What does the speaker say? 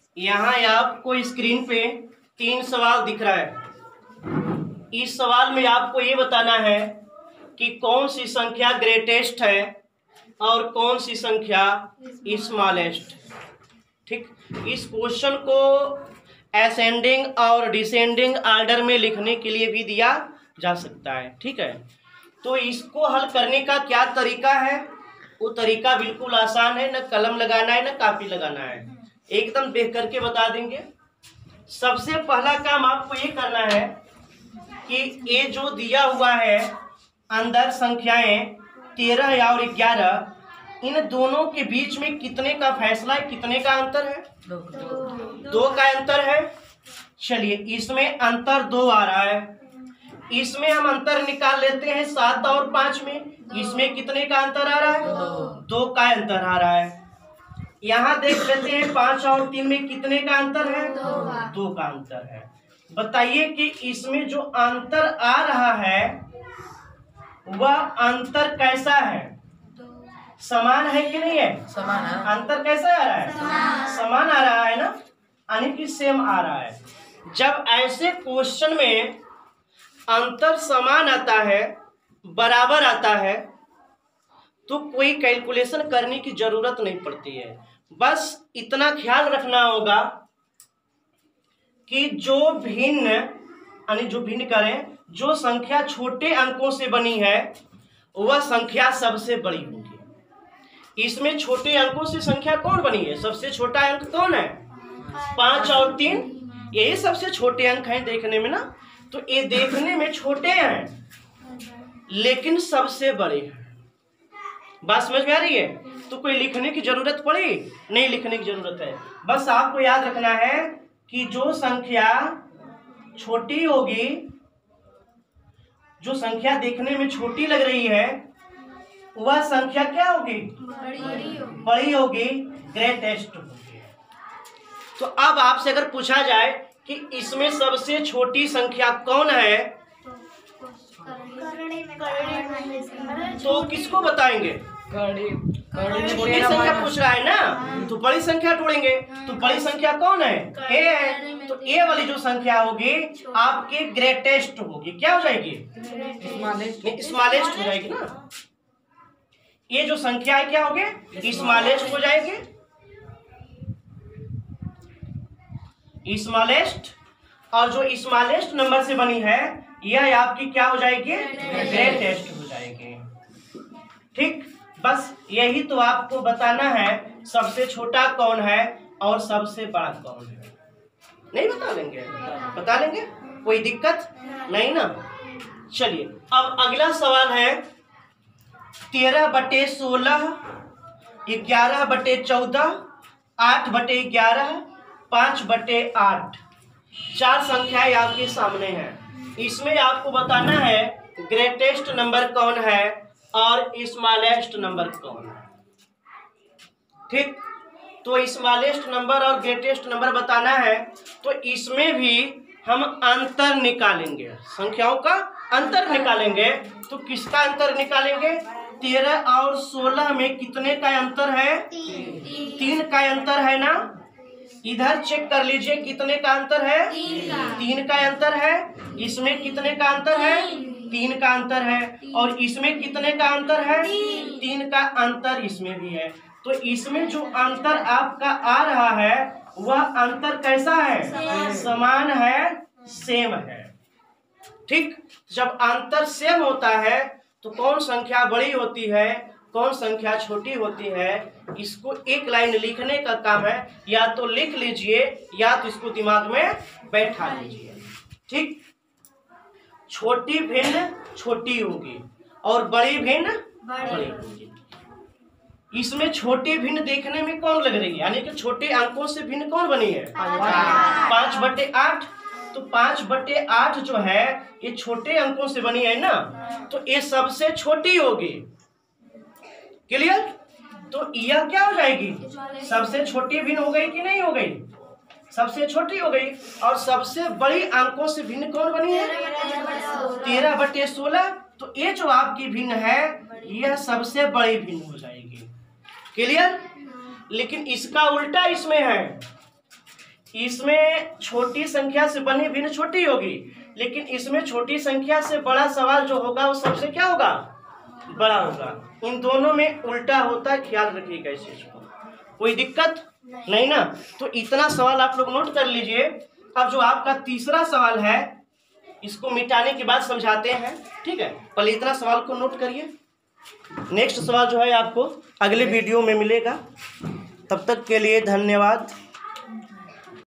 यहाँ आपको स्क्रीन पे 3 सवाल दिख रहा है। इस सवाल में आपको ये बताना है कि कौन सी संख्या ग्रेटेस्ट है और कौन सी संख्या स्मॉलेस्ट। ठीक, इस क्वेश्चन को असेंडिंग और डिसेंडिंग ऑर्डर में लिखने के लिए भी दिया जा सकता है। ठीक है, तो इसको हल करने का क्या तरीका है, वो तरीका बिल्कुल आसान है। न कलम लगाना है न कापी लगाना है, एकदम देख करके बता देंगे। सबसे पहला काम आपको ये करना है कि ये जो दिया हुआ है अंदर संख्याएं 13 और 11, इन दोनों के बीच में कितने का फैसला है, कितने का अंतर है? 2 का अंतर है। चलिए, इसमें अंतर 2 आ रहा है। इसमें हम अंतर निकाल लेते हैं 7 और 5 में। इसमें कितने का अंतर आ रहा है? 2 का अंतर आ रहा है। यहाँ देख लेते हैं 5 और 3 में कितने का अंतर है? 2 का अंतर है। बताइए कि इसमें जो अंतर आ रहा है वह अंतर कैसा है? समान है कि नहीं है? समान है। अंतर कैसा आ रहा है? समान आ रहा है ना, यानी कि सेम आ रहा है। जब ऐसे क्वेश्चन में अंतर समान आता है, बराबर आता है, तो कोई कैलकुलेशन करने की जरूरत नहीं पड़ती है। बस इतना ख्याल रखना होगा कि जो भिन्न करें, जो संख्या छोटे अंकों से बनी है वह संख्या सबसे बड़ी होगी। इसमें छोटे अंकों से संख्या कौन बनी है? सबसे छोटा अंक कौन है? 5 और 3, यही सबसे छोटे अंक हैं देखने में ना। तो ये देखने में छोटे हैं लेकिन सबसे बड़े हैं। बात समझ में आ रही है? तो कोई लिखने की जरूरत पड़ी? नहीं लिखने की जरूरत है। बस आपको याद रखना है कि जो संख्या छोटी होगी, जो संख्या देखने में छोटी लग रही है, वह संख्या क्या होगी? बड़ी होगी, ग्रेटेस्ट होगी। तो अब आपसे अगर पूछा जाए कि इसमें सबसे छोटी संख्या कौन है, तो किसको बताएंगे? छोटी संख्या पूछ रहा है ना, तो बड़ी संख्या ढूंढेंगे। तो बड़ी संख्या कौन है? ए है। तो ए वाली जो संख्या होगी आपकी ग्रेटेस्ट होगी। क्या हो जाएगी? स्मॉलेस्ट हो जाएगी ना। ये जो संख्या है क्या होगी? स्मॉलेस्ट हो जाएगी। स्मॉलेस्ट, और जो स्मॉलेस्ट नंबर से बनी है यह आपकी क्या हो जाएगी? ग्रेटेस्ट हो जाएगी। ठीक, बस यही तो आपको बताना है, सबसे छोटा कौन है और सबसे बड़ा कौन है। नहीं बता लेंगे? बता लेंगे, कोई दिक्कत नहीं ना। चलिए, अब अगला सवाल है 13/16, 11/14, 8/11, 5/8। 4 संख्याएं आपके सामने हैं। इसमें आपको बताना है ग्रेटेस्ट नंबर कौन है और स्मॉलेस्ट नंबर कौन है। ठीक, तो स्मॉलेस्ट नंबर और ग्रेटेस्ट नंबर बताना है, तो इसमें भी हम अंतर निकालेंगे, संख्याओं का अंतर निकालेंगे। तो किसका अंतर निकालेंगे? 13 और 16 में कितने का अंतर है? 3 का अंतर है ना। इधर चेक कर लीजिए कितने का अंतर है? 3 का अंतर है। इसमें कितने का अंतर है? 3 का अंतर है। और इसमें कितने का अंतर है? 3 का अंतर इसमें भी है। तो इसमें जो अंतर आपका आ रहा है वह अंतर कैसा है? समान है, सेम है। ठीक, जब अंतर सेम होता है तो कौन संख्या बड़ी होती है, कौन संख्या छोटी होती है, इसको एक लाइन लिखने का काम है। या तो लिख लीजिए या तो इसको दिमाग में बैठा लीजिए। ठीक, छोटी भिन्न छोटी होगी और बड़ी भिन्न बड़ी होगी। इसमें छोटी भिन्न देखने में कौन लग रही है, यानी कि छोटे अंकों से भिन्न कौन बनी है? 5/8। तो 5/8 जो है ये छोटे अंकों से बनी है ना, तो ये सबसे छोटी होगी। क्लियर? तो यह क्या हो जाएगी? सबसे छोटी भिन्न हो गई कि नहीं हो गई? सबसे छोटी हो गई। और सबसे बड़ी अंकों से भिन्न कौन बनी है? 13/16। तो ये जो आपकी भिन्न है यह सबसे बड़ी भिन्न हो जाएगी। क्लियर? लेकिन इसका उल्टा इसमें है। इसमें छोटी संख्या से बनी भिन्न छोटी होगी, लेकिन इसमें छोटी संख्या से बड़ा सवाल जो होगा वो सबसे क्या होगा, बड़ा होगा। इन दोनों में उल्टा होता है, ख्याल रखिएगा इस चीज को, कोई दिक्कत नहीं ना। तो इतना सवाल आप लोग नोट कर लीजिए। अब जो आपका तीसरा सवाल है इसको मिटाने के बाद समझाते हैं, ठीक है। पहले इतना सवाल को नोट करिए, नेक्स्ट सवाल जो है आपको अगले वीडियो में मिलेगा। तब तक के लिए धन्यवाद।